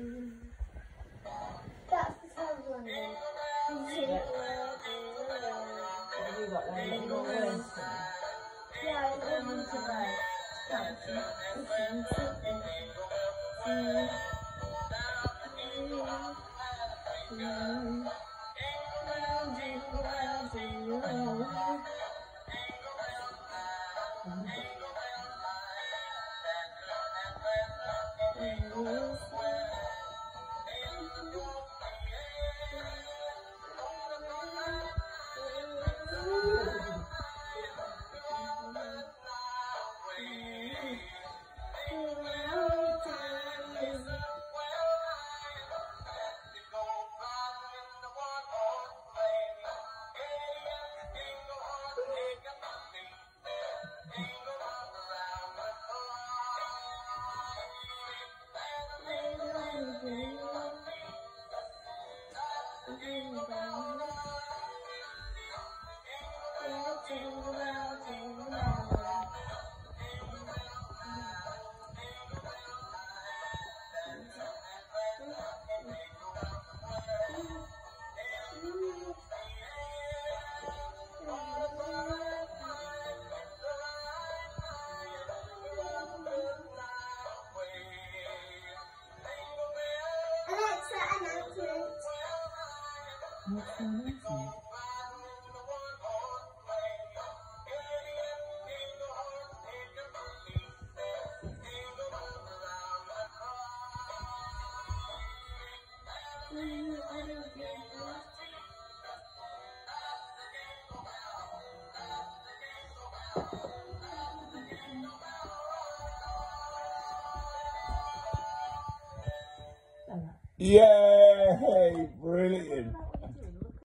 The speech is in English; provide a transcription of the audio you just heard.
That's the sound one. What have you got there? Any more words for me? Yeah, I'm going to write. Alexa, announcement. What's the announcement? Yay! Brilliant.